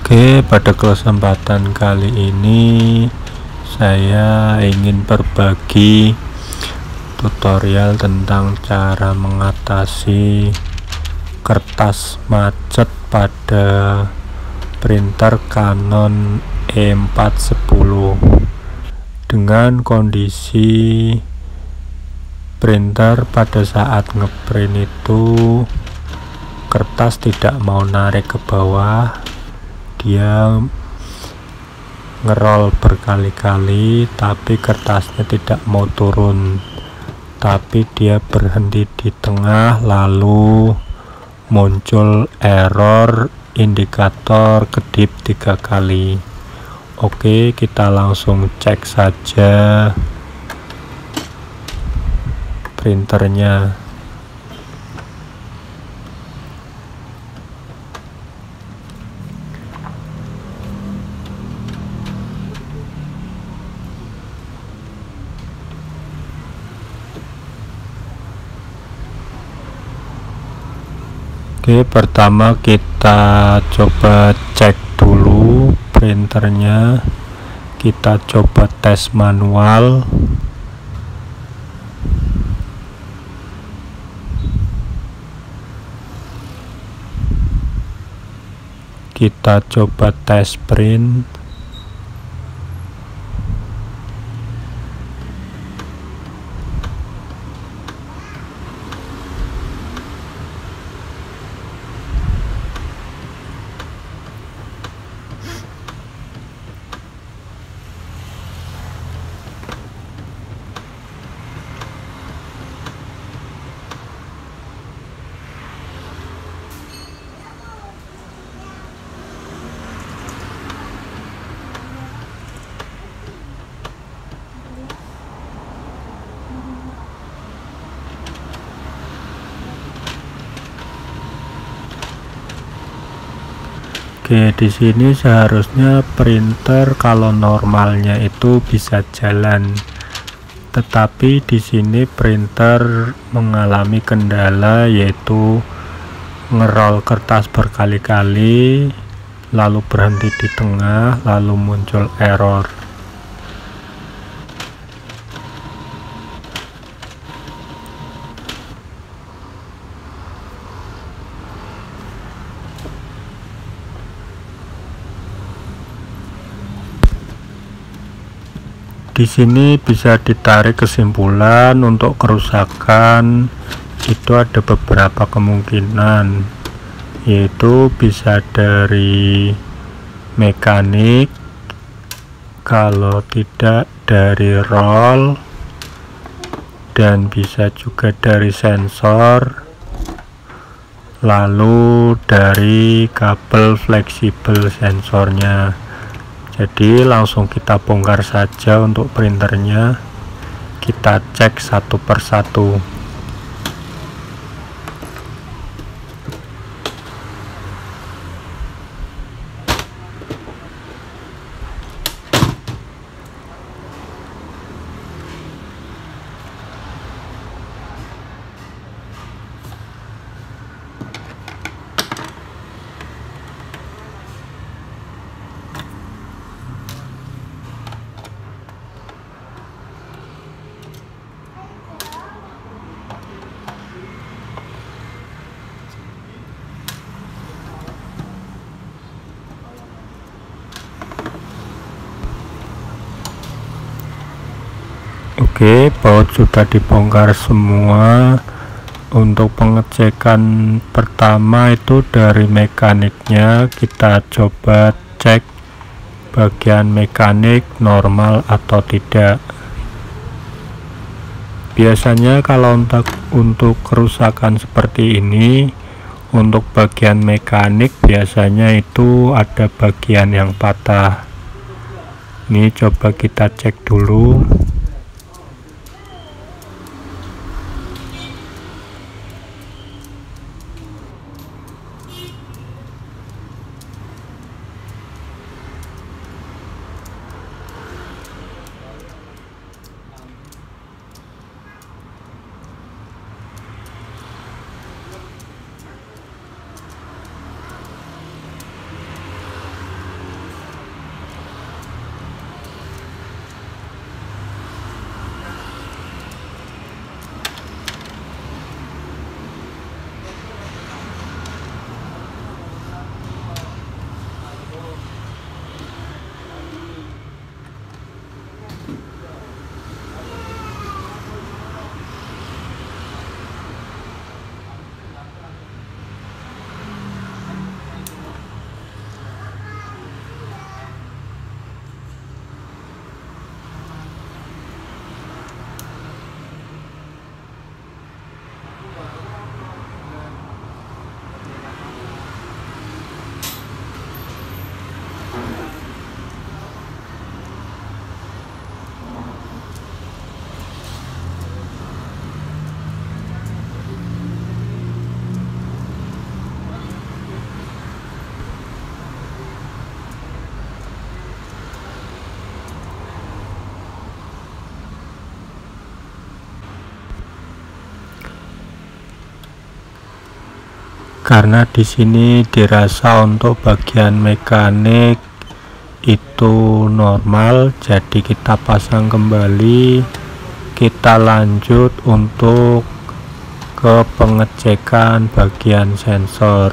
Oke, pada kesempatan kali ini saya ingin berbagi tutorial tentang cara mengatasi kertas macet pada printer Canon E410 dengan kondisi printer pada saat ngeprint itu kertas tidak mau narik ke bawah, dia ngerol berkali-kali tapi kertasnya tidak mau turun, tapi dia berhenti di tengah lalu muncul error indikator kedip 3 kali. Oke, kita langsung cek saja printernya. Oke, pertama kita coba cek dulu printernya, kita coba tes manual. Kita coba tes print. Oke, di sini seharusnya printer kalau normalnya itu bisa jalan, tetapi di sini printer mengalami kendala, yaitu ngerol kertas berkali-kali lalu berhenti di tengah lalu muncul error. Di sini bisa ditarik kesimpulan untuk kerusakan itu ada beberapa kemungkinan, yaitu bisa dari mekanik, kalau tidak dari roll, dan bisa juga dari sensor, lalu dari kabel fleksibel sensornya. Jadi langsung kita bongkar saja untuk printernya, kita cek satu persatu. Oke, baut sudah dibongkar semua. Untuk pengecekan pertama itu dari mekaniknya, kita coba cek bagian mekanik normal atau tidak. Biasanya kalau untuk kerusakan seperti ini, untuk bagian mekanik biasanya itu ada bagian yang patah. Ini coba kita cek dulu. karena di sini dirasa untuk bagian mekanik itu normal, jadi kita pasang kembali. Kita lanjut untuk ke pengecekan bagian sensor.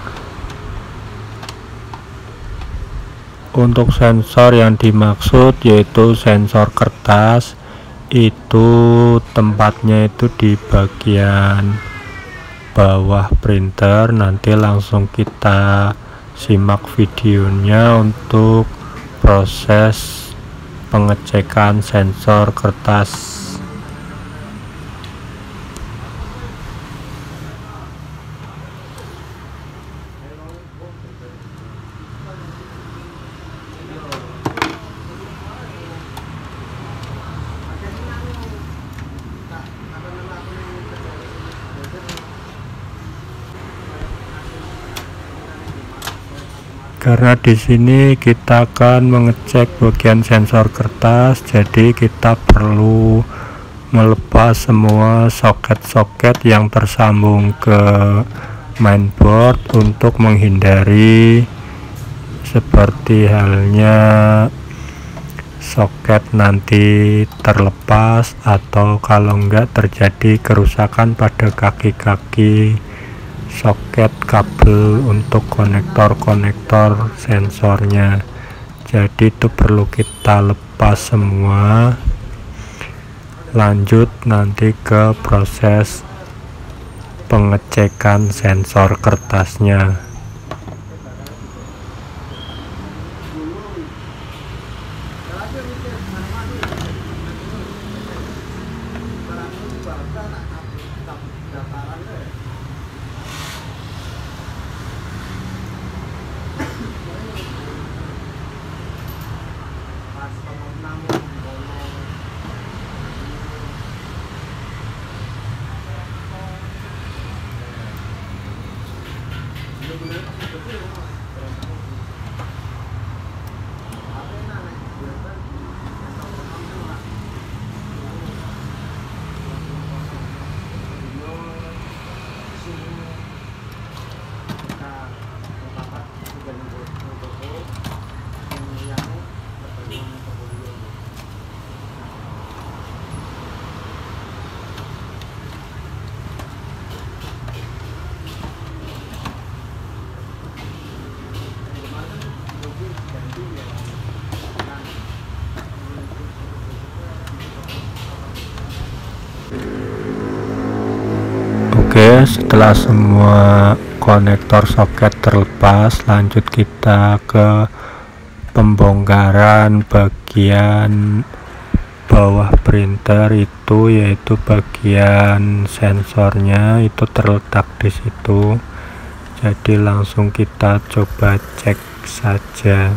Untuk sensor yang dimaksud yaitu sensor kertas, itu tempatnya itu di bagian bawah printer. Nanti langsung kita simak videonya untuk proses pengecekan sensor kertas. Karena di sini kita akan mengecek bagian sensor kertas, jadi kita perlu melepas semua soket-soket yang tersambung ke mainboard untuk menghindari seperti halnya soket nanti terlepas atau kalau enggak terjadi kerusakan pada kaki-kaki soket kabel untuk konektor-konektor sensornya. Jadi itu perlu kita lepas semua. Lanjut nanti ke proses pengecekan sensor kertasnya. Oke, setelah semua konektor soket terlepas, lanjut kita ke pembongkaran bagian bawah printer itu, yaitu bagian sensornya itu terletak di situ. Jadi langsung kita coba cek saja.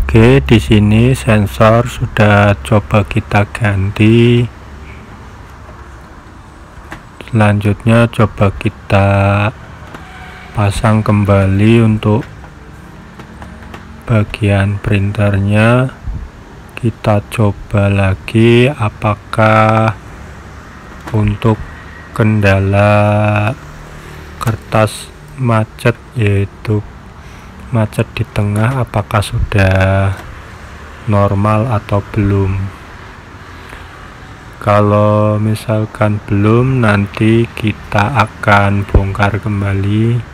Oke, di sini sensor sudah coba kita ganti. Selanjutnya coba kita pasang kembali untuk bagian printernya. Kita coba lagi apakah untuk kendala kertas macet, yaitu macet di tengah, apakah sudah normal atau belum. Kalau misalkan belum, nanti kita akan bongkar kembali.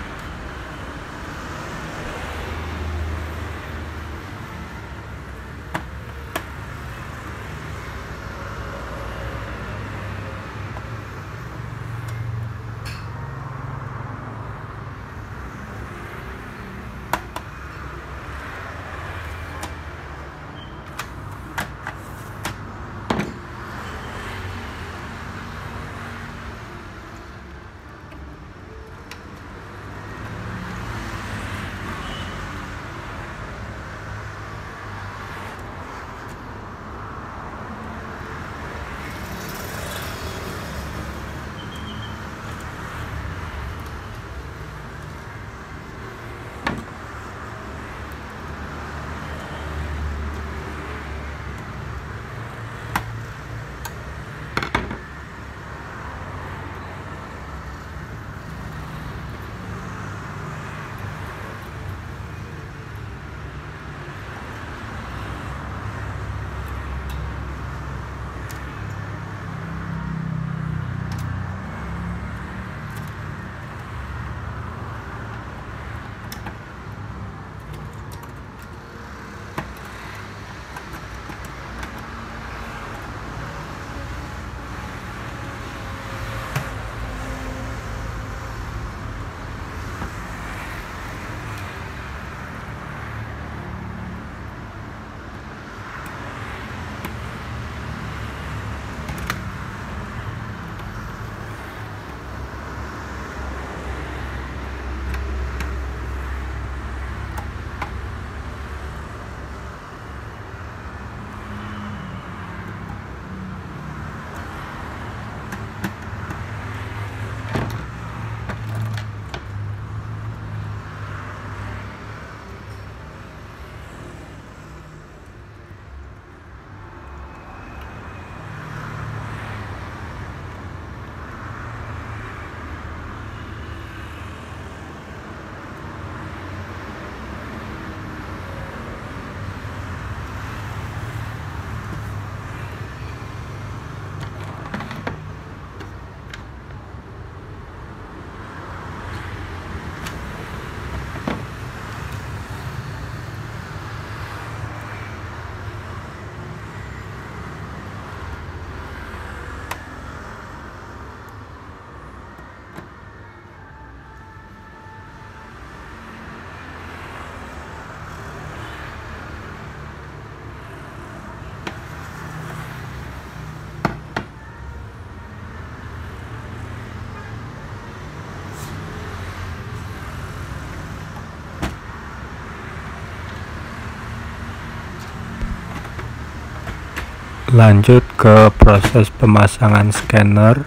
Lanjut ke proses pemasangan scanner.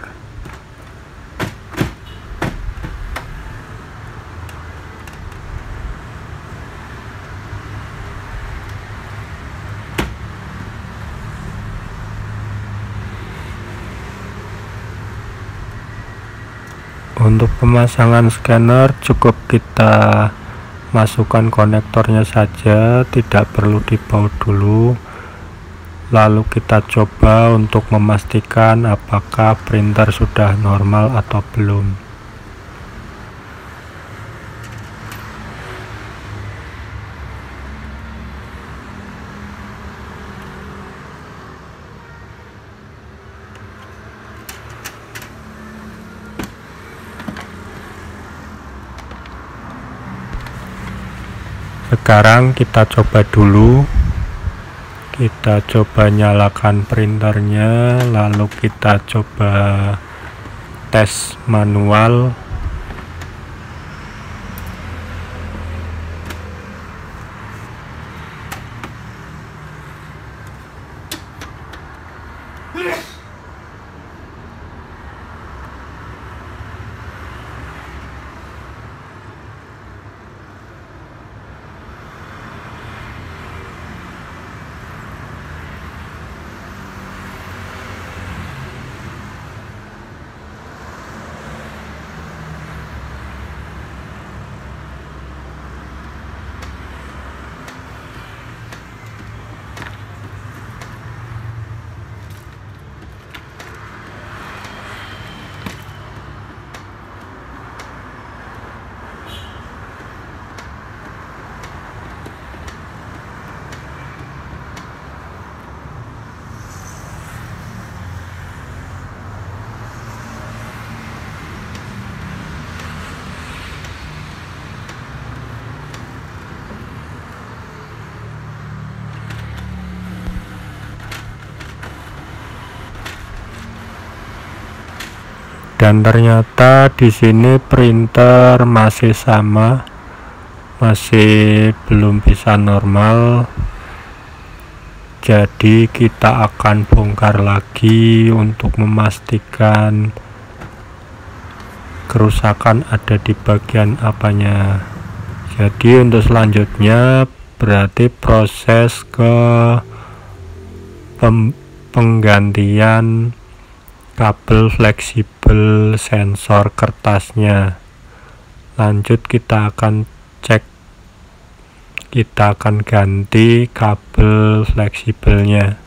Untuk pemasangan scanner cukup kita masukkan konektornya saja, tidak perlu dibaut dulu. Lalu kita coba untuk memastikan apakah printer sudah normal atau belum. Sekarang kita coba dulu. Kita coba nyalakan printernya, lalu kita coba tes manual. dan ternyata di sini printer masih sama, masih belum bisa normal. Jadi kita akan bongkar lagi untuk memastikan kerusakan ada di bagian apanya. Jadi untuk selanjutnya berarti proses ke penggantian kabel fleksibel sensor kertasnya. Lanjut kita akan cek, kita akan ganti kabel fleksibelnya.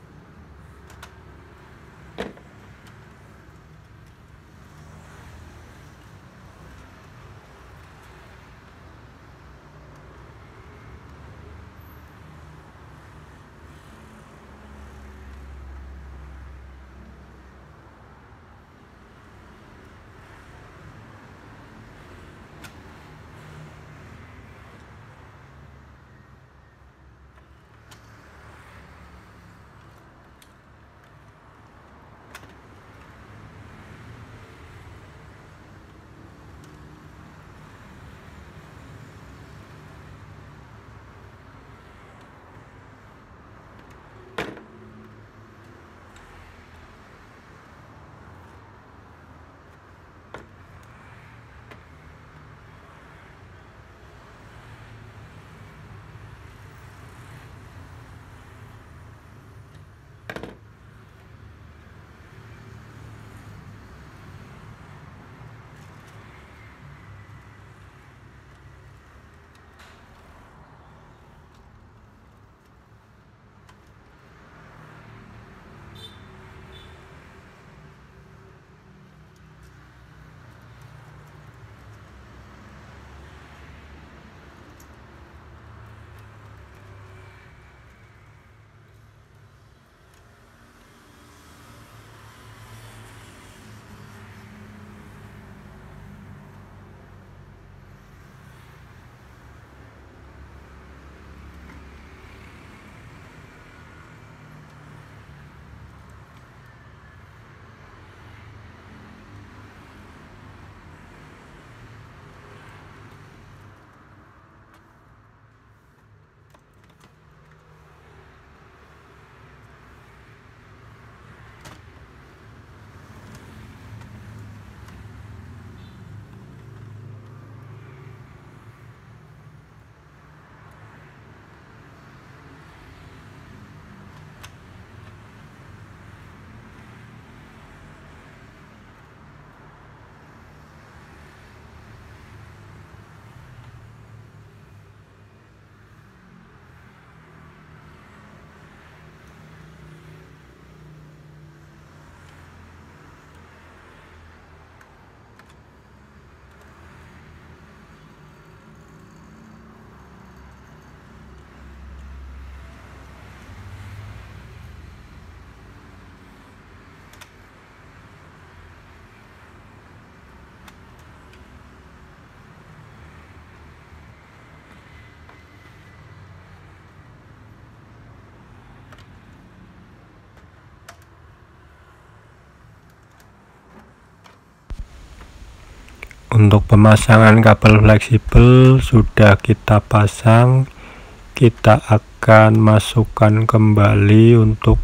Untuk pemasangan kabel fleksibel sudah kita pasang, kita akan masukkan kembali untuk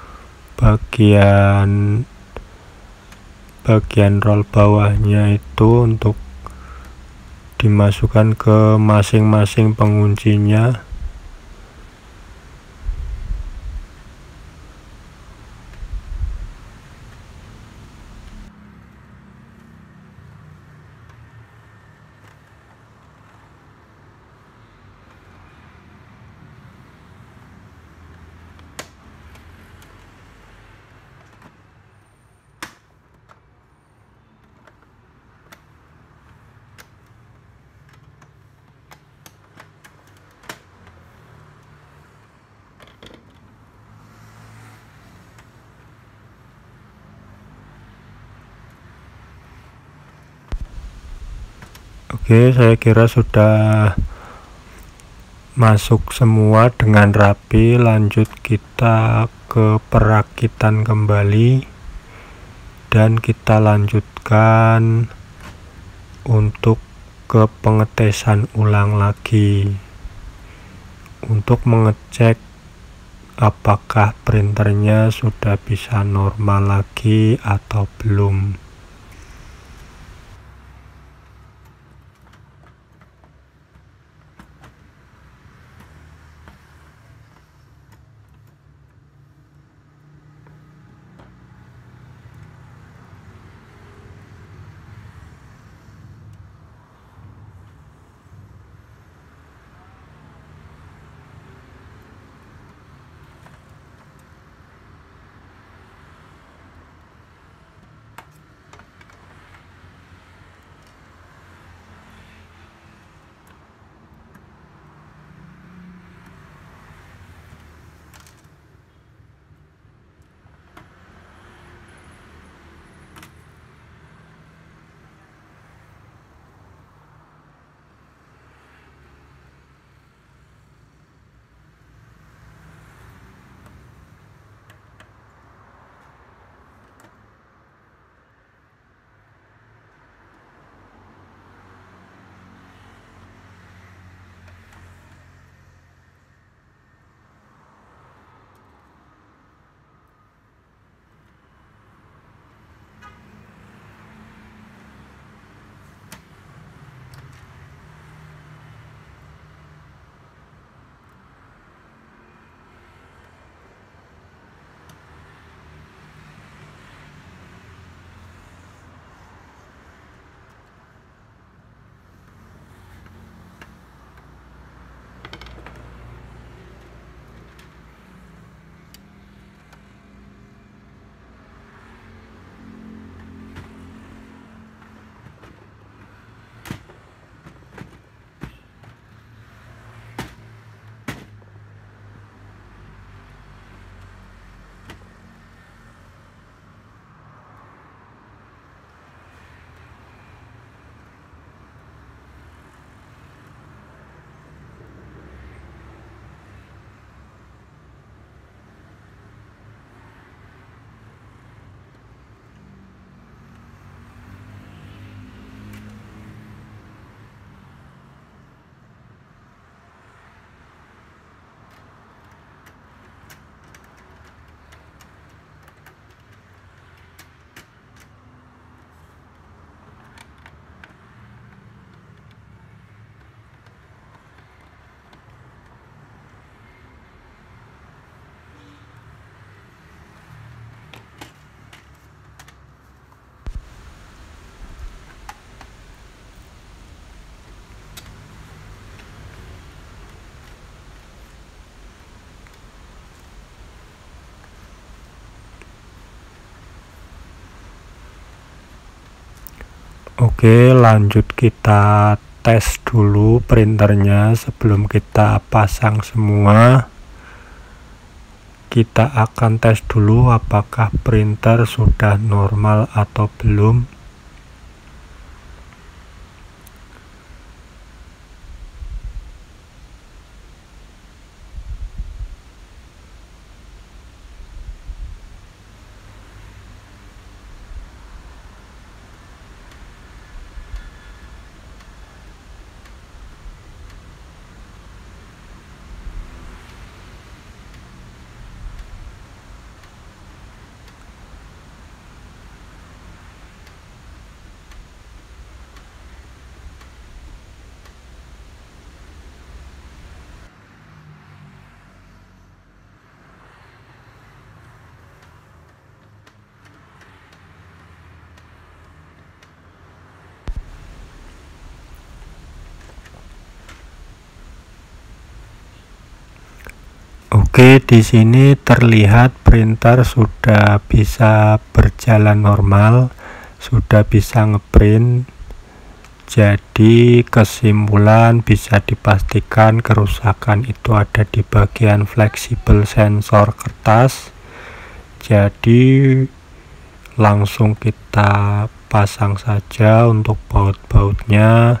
bagian roll bawahnya itu untuk dimasukkan ke masing-masing penguncinya. Oke, saya kira sudah masuk semua dengan rapi. Lanjut kita ke perakitan kembali. dan kita lanjutkan untuk ke pengetesan ulang lagi untuk mengecek apakah printernya sudah bisa normal lagi atau belum. Oke, lanjut kita tes dulu printernya sebelum kita pasang semua. Kita akan tes dulu apakah printer sudah normal atau belum. Oke, di sini terlihat printer sudah bisa berjalan normal, sudah bisa ngeprint. Jadi kesimpulan bisa dipastikan kerusakan itu ada di bagian fleksibel sensor kertas. Jadi langsung kita pasang saja untuk baut-bautnya.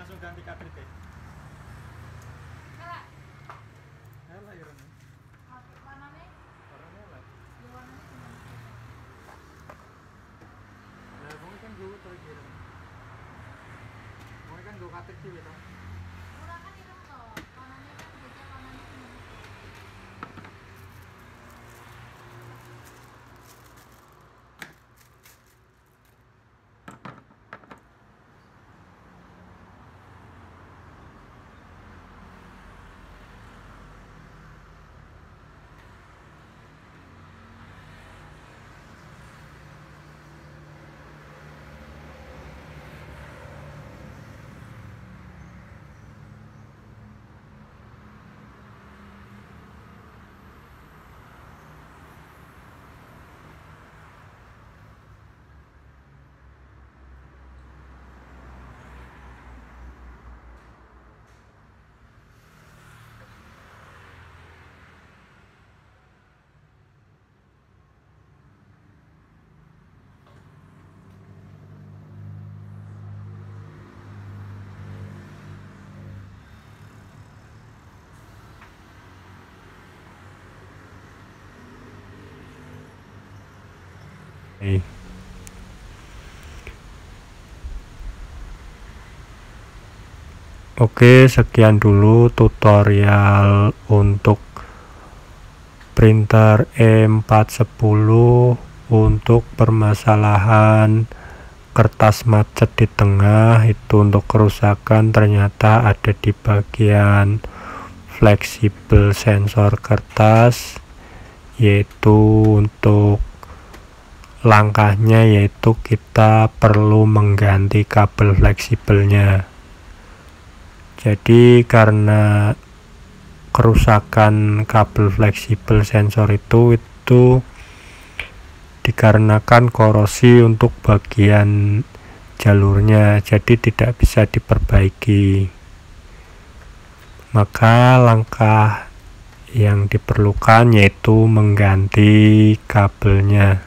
langsung ganti cartridge. Elek. Elek ya Ron. Warnanya? Warnanya elek. Ya warnanya gimana? Lah wong kan gue to iki. Wong kan gue cartridge iki to. Ora kan ireng to. Warnanya kan beda warnanya gimana? Oke, sekian dulu tutorial untuk printer E410 untuk permasalahan kertas macet di tengah. Itu untuk kerusakan ternyata ada di bagian fleksibel sensor kertas, yaitu untuk langkahnya yaitu kita perlu mengganti kabel fleksibelnya. Jadi karena kerusakan kabel fleksibel sensor itu dikarenakan korosi untuk bagian jalurnya, jadi tidak bisa diperbaiki. Maka langkah yang diperlukan yaitu mengganti kabelnya.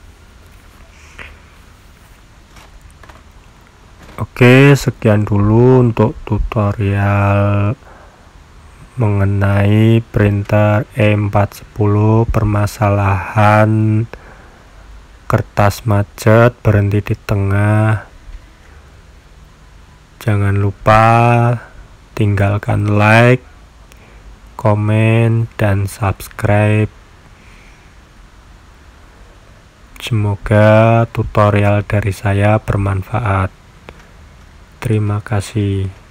Oke, sekian dulu untuk tutorial mengenai printer E410 permasalahan kertas macet berhenti di tengah. Jangan lupa tinggalkan like, komen, dan subscribe. Semoga tutorial dari saya bermanfaat. Terima kasih.